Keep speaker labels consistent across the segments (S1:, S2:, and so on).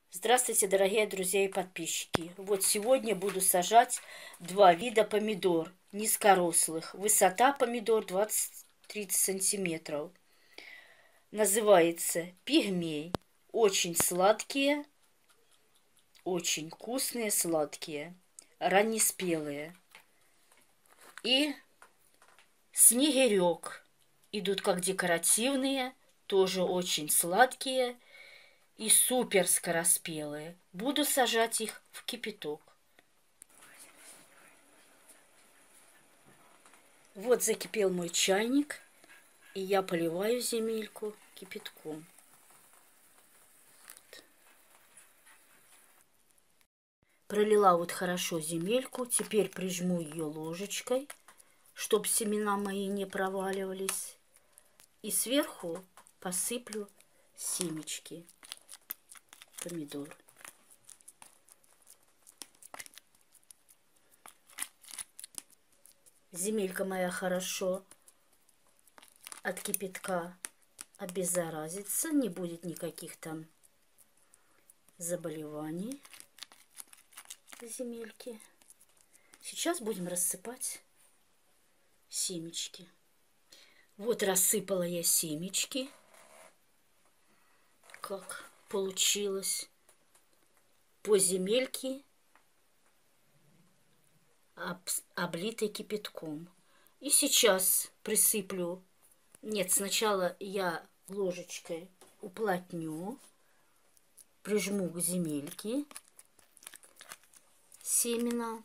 S1: Здравствуйте, дорогие друзья и подписчики. Вот сегодня буду сажать два вида помидор низкорослых. Высота помидор 20-30 сантиметров. Называется пигмей. Очень сладкие, очень вкусные, сладкие, раннеспелые. И снегирек. Идут как декоративные, тоже очень сладкие и супер скороспелые. Буду сажать их в кипяток. Вот закипел мой чайник, и я поливаю земельку кипятком. Пролила вот хорошо земельку, теперь прижму ее ложечкой, чтобы семена мои не проваливались. И сверху посыплю семечки помидор. Земелька моя хорошо от кипятка обеззаразится, не будет никаких там заболеваний земельки. Сейчас будем рассыпать семечки. Вот рассыпала я семечки. Как получилось. По земельке, облитой кипятком. И сейчас присыплю. Нет, сначала я ложечкой уплотню, прижму к земельке семена.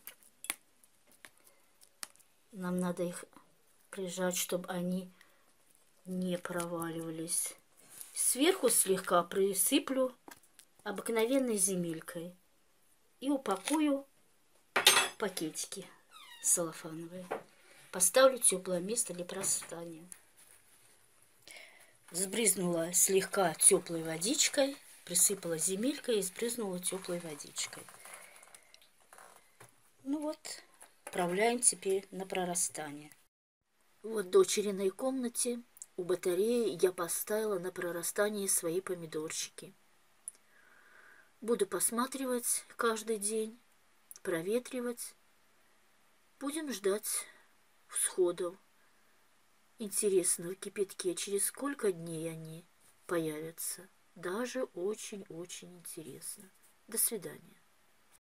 S1: Нам надо их прижать, чтобы они не проваливались. Сверху слегка присыплю обыкновенной земелькой и упакую в пакетики целлофановые. Поставлю в теплое место для просыхания. Сбрызнула слегка теплой водичкой, присыпала земелькой и сбрызнула теплой водичкой. Ну вот, отправляем теперь на прорастание. Вот в дочериной комнате у батареи я поставила на прорастание свои помидорчики. Буду посматривать каждый день, проветривать. Будем ждать всходов. Интересно, в кипятке через сколько дней они появятся. Даже очень-очень интересно. До свидания.